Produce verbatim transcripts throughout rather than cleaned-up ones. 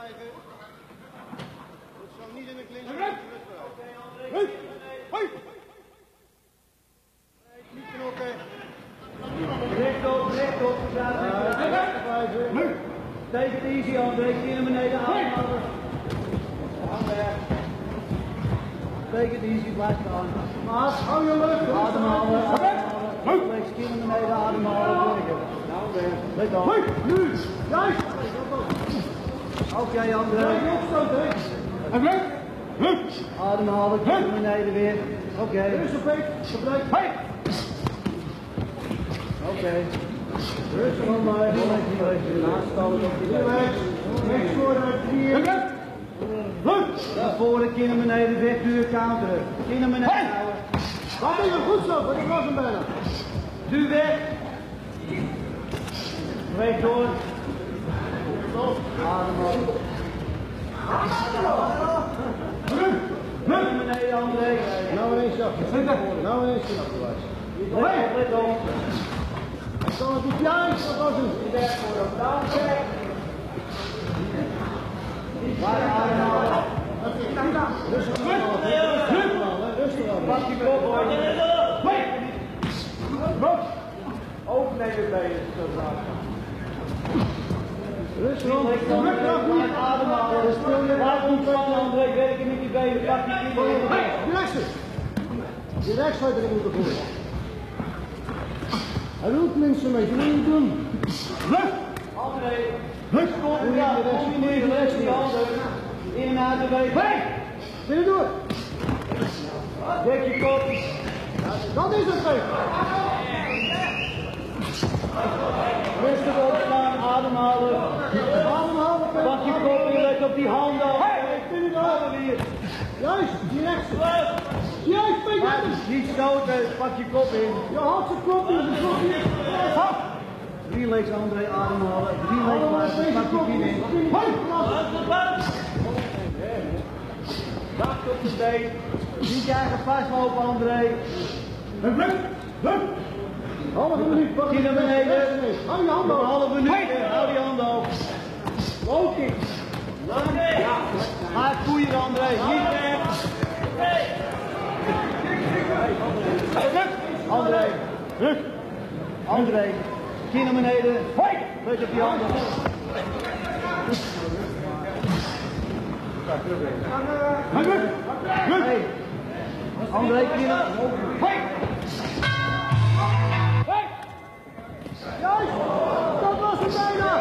krijgen. Het zou niet in de clinch zijn. Hoi! Hoi! Niet knokken. Rechtop, rechtop. Take it easy, André. Kin naar beneden ademhalen. Take it easy, blijf staan. Maas, hou je lucht. Ademhalen. Lex, kin naar beneden ademhalen. Let op. Nu! Juist! Oké, André. En weg! Ademhalen, kin naar beneden weer. Oké. Rustig, Peet. Verblijf. Hoi! Oké. Rustig aan mij. Naastallen op die weg. Rechts voor de vier. Naar voren, kin naar beneden, wegduwen, counteren. Kin naar beneden houden. Dat is goed zo, want ik was hem bijna. Duw weg. Weg door. Ademhalen. Naar beneden, André. Nou ineens zachtjes. Nou ineens zachtjes. Let op, let op. Ik kan het niet juist, wat was het? Weg voor hem. Down, check. Waar ademhalen. Rustig aan, rustig aan. Pak je kop hoor. Overnemen bij je. Rustig aan. Ademhalen. Laat niet spannen, André. Werken met die benen. Pak je knieën. Die rechtse. Die rechts zou je erin moeten gooien. Hij doet mensen mee, dat moet je niet doen. André. Ja, combineer rechts die handen. In en uit de benen. Wil je door? Dek je kop. Dat is het, Peet. Rustig opstaan, ademhalen. Ademhalen, Peet. Pak je kop en let op die handen. Ik vind het wel. Weer. Juist, die rechtse. Juist, Peet, dat is. Niet stoten, pak je kop in. Je had zijn kop in, de kop hier. Drie legs André, ademhalen. Drie legs blijven, pak je kin in. Wacht op de been. Niet je eigen vastlopen, André. Half minuut, pak Kin naar beneden. Hou je handen Een op. halve minuut. Hou die handen op. Loking. Ga het koeien, André. Niet weg. André. André. Kin naar beneden. Let op die handen. Hey. André, kin naar... Juist, dat was het bijna.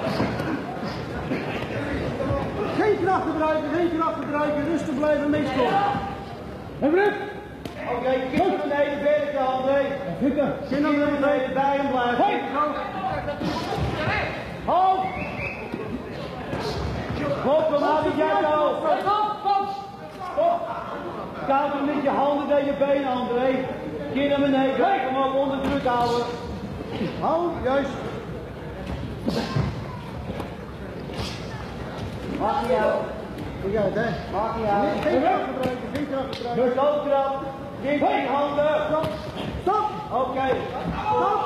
Geen kracht gebruiken, geen kracht gebruiken, rustig blijven meestoppen. En Bruk. Oké, kin naar beneden, werken, André. Kin naar beneden, bij hem blijven. Halt! Hop, dan hou ik jij nou. Stop! Counter met je handen bij je benen, André. Kin naar beneden, kom op, onder druk houden. Hou, juist. Maakt niet uit. Doe jij het, hè? Maakt niet uit. Geen kracht gebruiken, geen kracht gebruiken. Dus ook trap. Kin met je handen. Stop, stop, Oké. stop.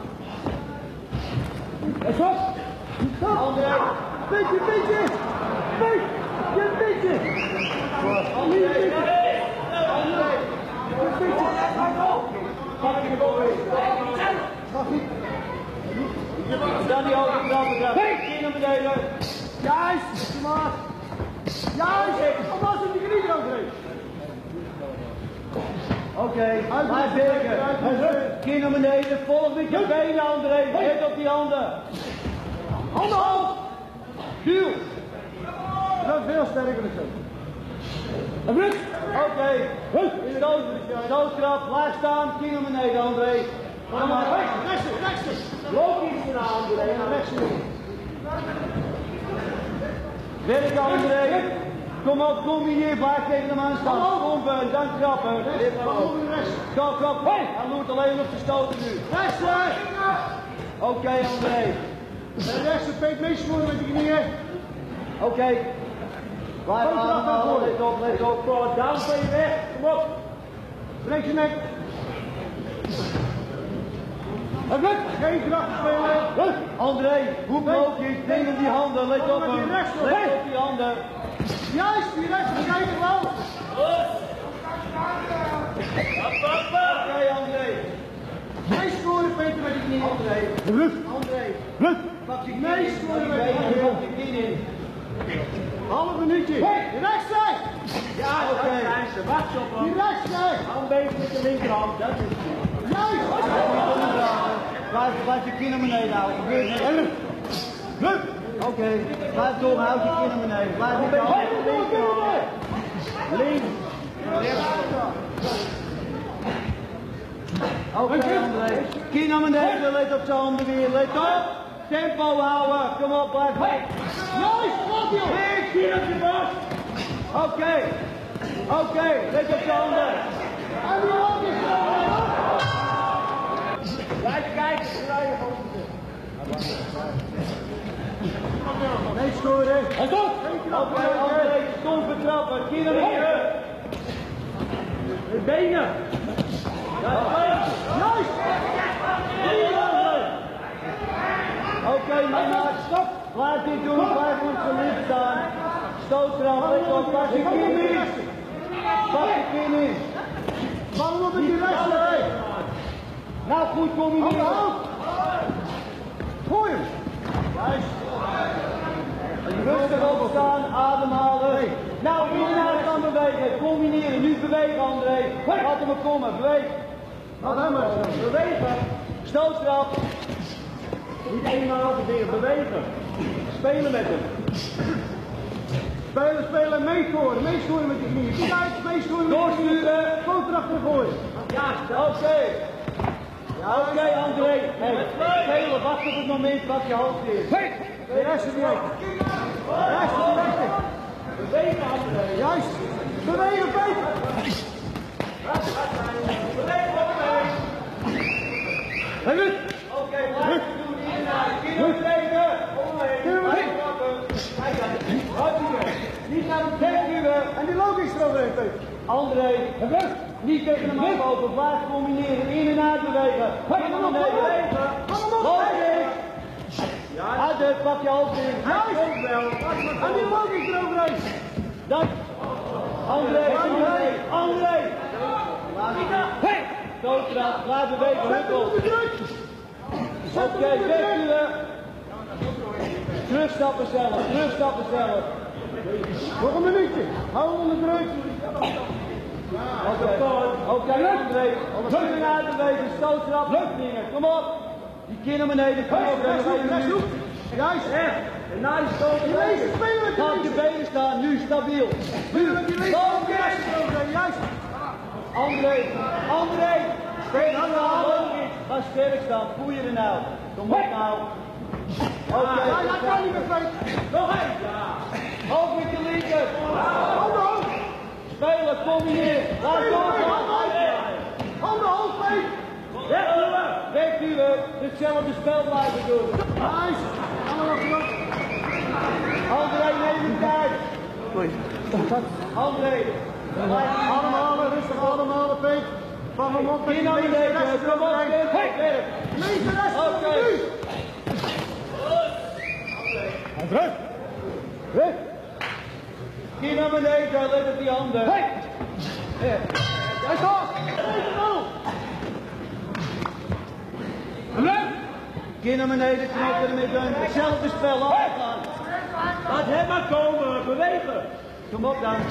En stop. Stop. André. Beetje, beetje. Beetje, je beetje. André. André. Een beetje. Pak je kop in. Mag niet. Dan die hoge trappen. Kin naar beneden. Juist, maat. Juist. Of was het die knie erover? Oké, blijf werken. Kin naar beneden, volg met je benen, André. Let op die handen. Handen op. Duw. Dat is veel sterker dan zo. En Bruk. Oké. Stoot, stoottrap, blijf staan. Kin naar beneden, André. Kom maar. Rechtse, rechtse. Loop iets eraan, André. Rechtse. Werk, André. Kom op, combineer, blijf tegen hem aan staan. Kom, dan trappen. Stop, stop. Hij moet alleen nog te stoten nu. Rechtse. Oké, André. En rechtse, Peet meesmoren met de knieën. Oké. Blijf ademhalen, let op, let op. Down, ben je weg. Kom op. Breek je nek. Geen kracht spelen. André, hoe hoog je? Neem hem die handen, let op hem. Let op die handen. Juist, die rechts, kijk wel. Oké, André. Nee, scoren Peter met die knie. André. Rust. André. Rust. Pak je Nee, knie. scoren Pak met je die benen, knie. pak je knie in. Half minuutje. Rechts zijn. Ja, oké. Wacht op hem. Die rechts zijn. Hou een beetje met de linkerhand, dat is het. Juist. Blijf, blijf je kin naar beneden houden. Gebeurt niks. Rust. Oké, blijf door, houd je kin naar beneden. Blijf met je handen op de linkerhand. Links. Oké, André. Kin naar beneden, let op zijn handen weer. Let op. Tempo houden. Kom op, blijf weg. Juist, klap joh. Links, kin op je borst. Oké. Oké, let op zijn handen. En die hand is er. Blijf kijken. Nee, scoren. En goed. Oké, André, stom vertrappen. Kin naar beneden. De benen. Juist. Oké, mama, stop. Blijf dit doen, blijf op zijn licht staan. Stoottrap, let op, pas je kin in. Pas je kin in. Bal op met die rechts. Nee. Nou goed, kom je weer. Gooi hem. Rustig opstaan, ademhalen. Nou, in en uit gaan bewegen. Combineren, nu bewegen André. Laat hem maar komen, beweeg. Laat hem maar. Bewegen. Stoottrap. Niet eenmaal dingen, bewegen. Spelen met hem. Spelen, spelen, meescoren. Meescoren met die knieën. Kijk, meescoren met die knieën. Doorsturen. Gewoon erachter gooien. Ja, oké. Oké, André. Hey, spelen, wacht op het moment wat je hoofd is. De rest is direct. De rest is direct. Bewegen, André. Juist. Bewegen, Peter. Bewegen, André. Hey, Ruud. Oké, blijf doen, in en uit. Kino bewegen. Omheen. Blijf trappen. Hartstikke. Niet naar de tek duwen. En die logisch eroverheen, Peter. André, niet tegen hem aflopen, blijf combineren, in en uit bewegen. In en uit bewegen. Logisch. Uit het, pak je hoofd in. Juist. En die logisch eroverheen. Dat. André, André, André. Hey. Stoottrap, blijf bewegen, huppel. Oké, wegduwen. Terugstappen zelf, terugstappen zelf. Nog een minuutje. Hou hem onder druk. Oké, oké, André. In en uit bewegen, stoottrap, luchtdingen. Kom op. Die kin naar beneden, kom op. Juist. En na die stoot, Deze spelen met ga op je die benen staan, nu stabiel. Spelen met die links. Logisch. Juist. André, André. Speel aan de handen. Ga sterk staan, voel je er nou. Kom op nou. Oké, Ja, ja, kan niet meer, Peter. nog één. Hoog met je linker. Handen hoog. Spelen, combineren. Laat doorgaan. Handen hoog, Peter. Wegduwen. Wegduwen. Hetzelfde spel blijven doen. Nice. Allemaal nog. André, neem de tijd. André. Ademhalen, rustig ademhalen, Peter. Van hem op met Kin die naar links. beneden. Rechts Kom op, eroverheen. Tim. Werk. Links en rechts. Oké. Nu. André. Weg. Kin naar beneden, let op die handen. Hey. Ja. Hij staat. Peter, nou. André. Kin naar beneden, knoppen ermee doen. Hetzelfde spel, afgaan. Laat hem maar komen, bewegen. Kom op dan.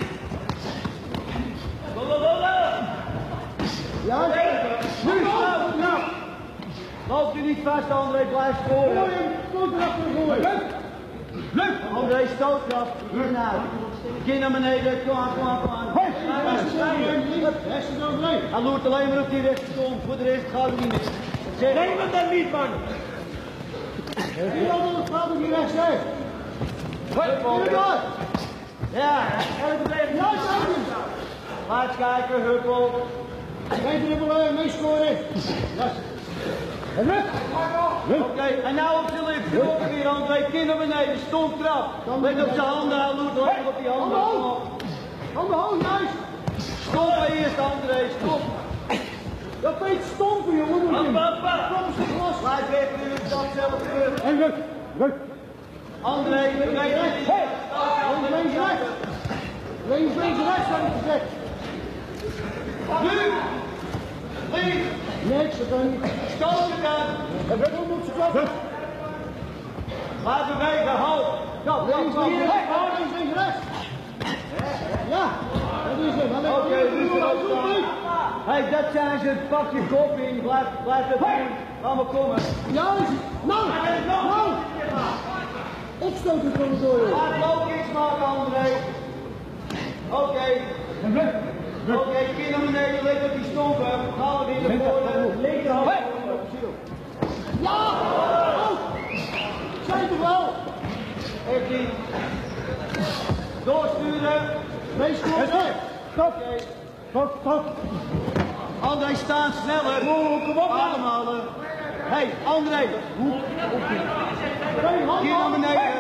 Ja. Nu. Nou. Loop u niet vast, André, blijf Gooi scoren. hem. Goed erachter gooien. Leuk. André, stoottrap, hier naar. Kin naar beneden, kom aan, kom aan, kom aan. Rechts eroverheen. Hij loert alleen maar op die rechtskom, voor de rest gaat het niet meer. Zeg, neem hem dan niet, man. Die andere gaat op die rechts heen. Inderdaad. Ja, elke beweging. Ja, zeker. Laat kijken, huppel. Peter de Bolle, meescoren. Ja. En met. Oké, en nou op zijn lift, nog weer André, kin naar beneden, stom trap. Let op zijn handen, hij loert alleen op die handen. Kom op. Handen hoog, juist. Stop eerst André, stop. Dat weet stompen, jongen. Kom eens de glas. Blijf weg, nu is dat zelf gebeurd. En ruk, ruk. André, we weten het. Hé, links, rechts. Links, links, rechts, heb ik gezegd. Nu! Links! Niks, dat kan niet. Stoten dan! En ruk op zijn klap. Laat bewegen, halt! Ja, links, links, rechts. Links, links, rechts. Ja, dat is het. Oké, nu is het ook. Hé, dat zijn ze. Pak je kop in. Blijf, blijf dat doen. Laat maar komen. Juist. Nou, nou. Opstoten van de door, joh. Laat low kicks maken, André. Oké. Oké, kin naar beneden, leg op die stompen. Gaan we weer naar voren. Linkerhand. Ja! Oh. Zijn toch wel? Heeft hij. Doorsturen. Meestal. Stop. Stop, stop. André, staan sneller. Oh, kom op. Ademhalen. Hé, hey, André. Hoe? Kin naar beneden.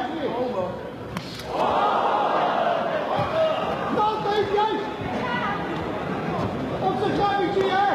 Nou, kijk jij! Op zijn krabbetje, hè!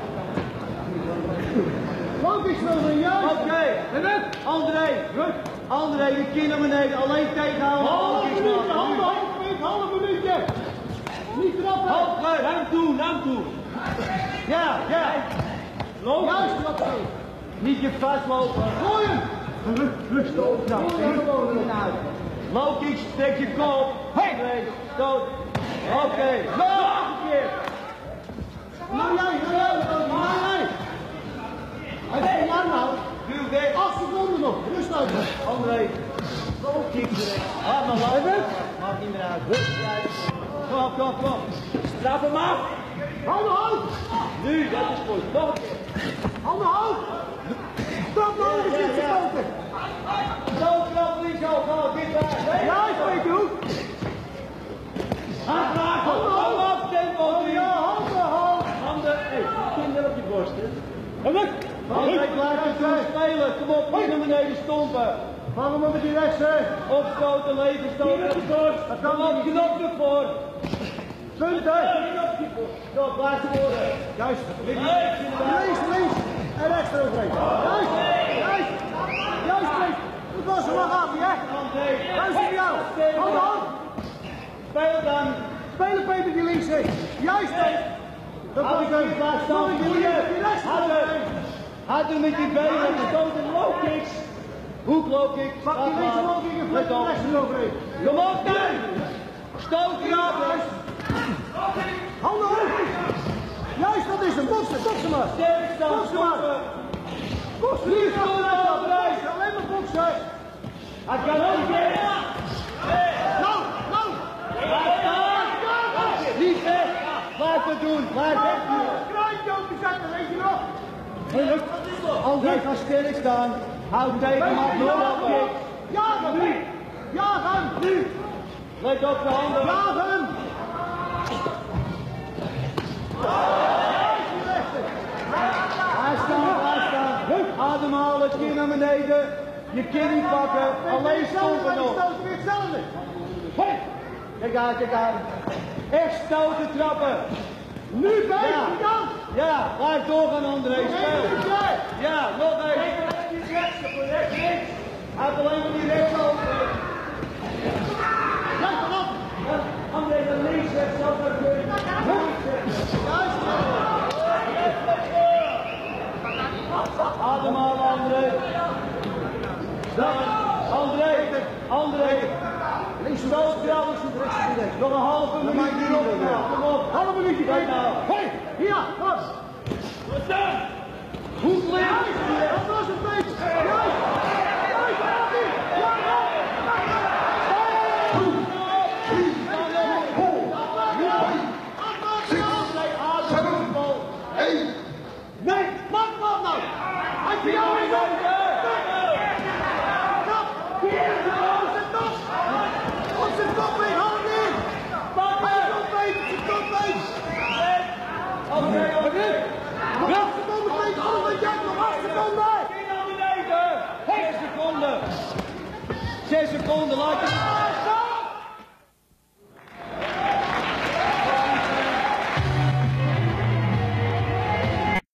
Logisch wel een juist! Oké, André, André, je kin naar beneden, alleen tegenhouden. Half minuutje, half, half minuutje, half minuutje! Niet erop, hè! Half, naar hem toe, naar hem toe. Ja, ja. Loop. Juist, dat zo! Niet je vastlopen. Gooi hem! Rust op, nou. Low kick, steek je kop. Hey, stoot. Oké, okay. Nog een keer. Nou jij, nou jij, nou jij! Hij is van jou nou! Duw weg. acht seconden nog, rust uit! André, low kick direct. Laat maar lopen. Maakt niet meer uit. Kom op, kom op, kom op. Straf hem af. Hou hout! Nu, dat is goed. Nog een keer. Hou hout! Stop nou, er zit gestoten! Zo knap, Lies, al gaan, dit daar. Juist, weet je hoe? Hand maken. Hou op, tempo. Ja, handen, handen! Handen, hey, kinderen op je borst, hè. Geluk! André, blijf het zo spelen. Kom op, hier naar beneden stompen. Vang hem op met die rechts, hè! Opstoten, leven stoten. Kom op, knop ervoor. Punten! Zo, blijf worden. Juist! Links, links en rechts eroverheen. Juist! Juist! Juist, links! Dat was hem maar af, hè? Juist op jou! Hou de hand! Speel dan. Spelen Peter die links heen. Juist! Dat Hou was ik hem. niet laat staan. Doe ik die links en die rechts eroverheen. Houd met die benen, stoten low kicks. Hoek low kicks. Pak die links omhoog en flik de rechts eroverheen. Kom op, nu! Stoot eraf. Handen hoog! Juist, dat is hem. Boksen, boksen maar. Sterk staan, Boksen maar. stoppen. Boksen, Niet niet stoppen, boksen. André. Alleen maar boksen. Hij kan ook weer. Nou, nou. Blijf staan. Niet weg. Blijf het doen. Blijf weg. Kraantje op de zakken, weet je nog? André, ga sterk staan. Houd tegen, maak door dat kick. Jagen! Jagen! Nu! Let op de handen. Jagen! Blijf staan, blijf staan. Ademhalen, kin naar beneden. Je kin niet pakken. Alleen stompen nog. Stoten weer hetzelfde! Hey. Kijk aan, kijk aan. Echt stoten trappen. Nu bij Ja. die kant! Ja, blijf doorgaan André. Speel. Ja, nog even. Hij heeft alleen maar die rechts over. Kijk erop! André naar links, rechts, zelf naar links. Juist! Ademhalen André. Dan, André, André. Links en Stoot krabben, rechts en rechts. Nog een halve minuut hierop. Kom op. Half minuutje, kijk nou! Hé! Hier! Wat? Goed links. Juist! Dat was het beetje! Juist! Juist! Ja! Ja! Nee, pak wat nou! Had je jou in de Stop! Op zijn top! Op zijn top weer, hou hem in! Pak hem! Op zijn top mee! Oké, oké. Acht seconden, Peter! Alles wat jij nog acht seconden! Zes seconden. Zes seconden, laat je.